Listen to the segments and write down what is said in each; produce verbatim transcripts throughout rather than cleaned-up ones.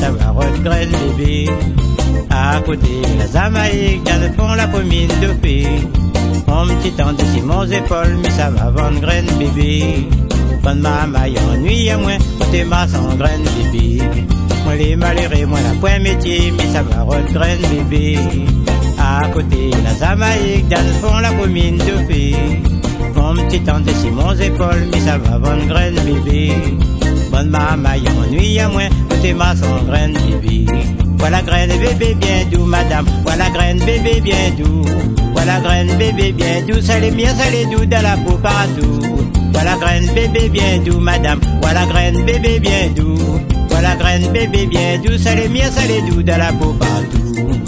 ça va rôde graine bébé. À côté la Jamaïque, dans le fond la commune de paix. Mon petit temps dessus mon épaule, mais ça va vendre graine bébé. Bonne maman, y ennuie à moi, côté ma sans graine bébé. Moi les malheureux, moi la point métier, mais ça va rôde graine bébé. À côté la Jamaïque, dans le fond la commune de paix. Mon petit temps dessus mon épaule, mais ça va vendre graine bébé. Bonne maman, y ennuie à moi, côté ma sans graine bébé. Voilà graine bébé bien doux, madame, voilà graine bébé bien doux. Voilà graine bébé bien doux, ça les miens, ça les doux dans la peau partout. Voilà graine bébé bien doux, madame, voilà graine bébé bien doux. Voilà graine bébé bien doux, ça les miens, ça les doux dans la peau partout.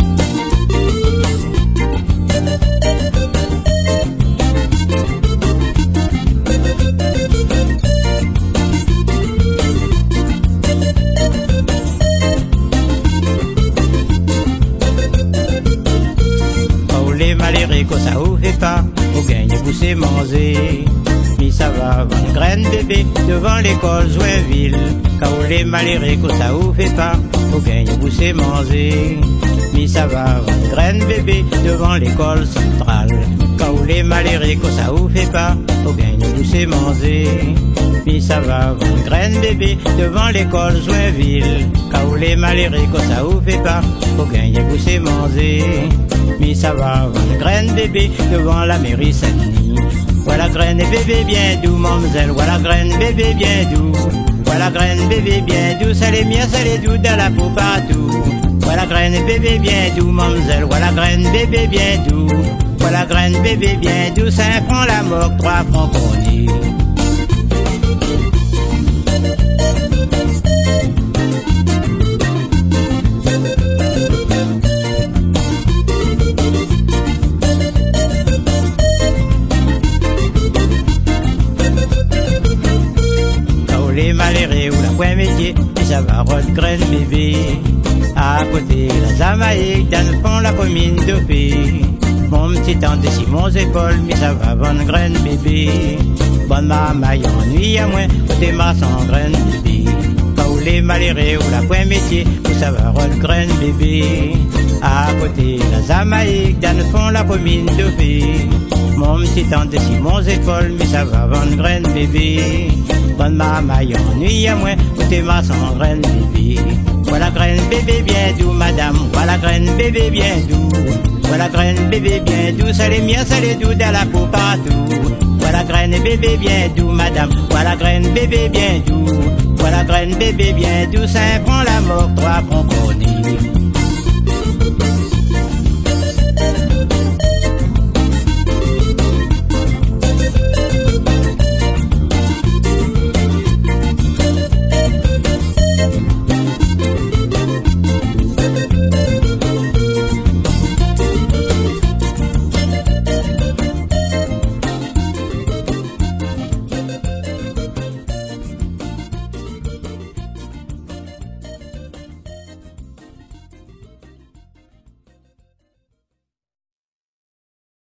Malheureux que ça vous fait pas, vous gagnez vous c'est manger. Mais ça va, vendre graine bébé devant l'école Joinville. Quand vous les malheureux que ça vous fait pas, vous gagnez vous c'est manger. Mais ça va, vendre graine bébé devant l'école centrale. Quand vous les malheureux que ça vous fait pas, vous gagnez vous c'est manger. Mais ça va, vendre graine bébé devant l'école Joinville. Quand vous les malheureux que ça vous fait pas, vous gagnez vous c'est manger. Mais ça va, vendre graine bébé devant la mairie Saint-Denis. Voilà graine bébé bien doux, mademoiselle, voilà graine bébé bien doux. Voilà graine bébé bien doux, ça les miens, ça les doux dans la peau partout. Voilà graine bébé bien doux, mademoiselle, voilà graine bébé bien doux. Voilà graine bébé bien doux, cinq francs la moque, trois francs qu'on dit. Les malheureux ou la point métier, et ça va rôde graine bébé. À côté la Jamaïque, dans le fond la commune de paix. Mon petit temps dessus mon épaule, mais ça va vendre graine bébé. Bonne maman, y ennuie à moi, côté ma sans graine bébé. Quand où les malheureux ou la point métier, où ça va rôde graine bébé. À côté la Jamaïque, dans le fond la commune de paix. Mon petit temps dessus mon épaule, mais ça va vendre graine bébé. Bonne maman, y ennuie à moi, côté ma sans graine bébé. Voilà graine bébé bien doux, madame, voilà graine bébé bien doux. Voilà graine bébé bien doux, ça les miens, ça les doux dans la peau partout. Voilà graine bébé bien doux, madame, voilà graine bébé bien doux. Voilà graine bébé bien doux, cinq francs la mort, trois francs.